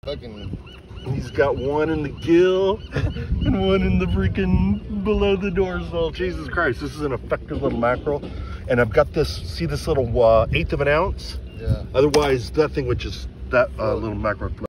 fucking. He's got one in the gill and one in the freaking below the dorsal. Jesus Christ, this is an effective little mackerel. And I've got this, see this little 1/8 of an ounce? Yeah. Otherwise, that thing would just, that little mackerel